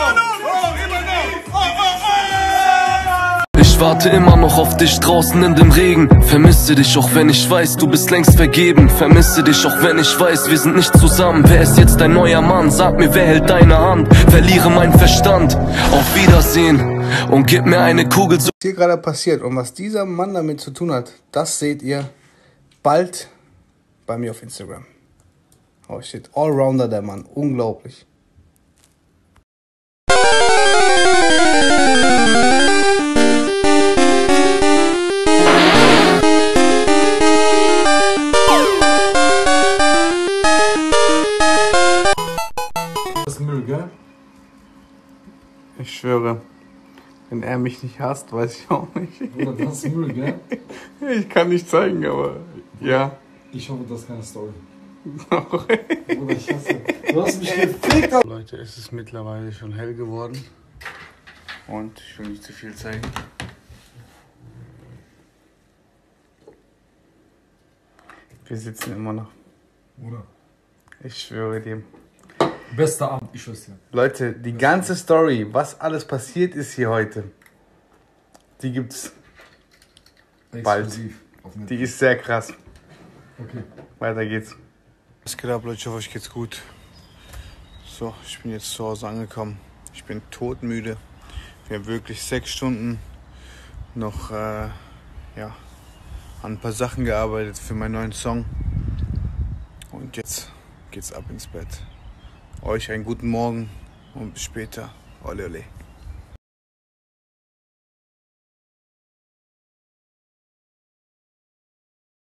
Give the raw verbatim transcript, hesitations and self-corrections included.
Ich warte immer noch auf dich draußen in dem Regen. Vermisse dich, auch wenn ich weiß, du bist längst vergeben. Vermisse dich, auch wenn ich weiß, wir sind nicht zusammen. Wer ist jetzt dein neuer Mann? Sag mir, wer hält deine Hand? Verliere meinen Verstand. Auf Wiedersehen und gib mir eine Kugel. Was hier gerade passiert und was dieser Mann damit zu tun hat, das seht ihr bald bei mir auf Instagram. Oh shit, Allrounder der Mann, unglaublich. Das ist Müll, gell? Ich schwöre, wenn er mich nicht hasst, weiß ich auch nicht. Bruder, das ist Müll, gell? Ich kann nicht zeigen, aber ja. Ich hoffe, das ist keine Story. Bruder, ich hasse. Du hast mich gefickt. Leute, es ist mittlerweile schon hell geworden. Und ich will nicht zu viel zeigen. Wir sitzen immer noch. Bruder. Ich schwöre dir. Bester Abend, ich schwör's dir. Leute, die ganze Story, was alles passiert ist hier heute, die gibt's bald. Die ist sehr krass. Okay. Weiter geht's. Was geht ab, Leute? Ich hoffe, euch geht's gut. So, ich bin jetzt zu Hause angekommen. Ich bin todmüde. Wir haben wirklich sechs Stunden noch äh, ja, an ein paar Sachen gearbeitet für meinen neuen Song. Und jetzt geht's ab ins Bett. Euch einen guten Morgen und bis später. Ole ole.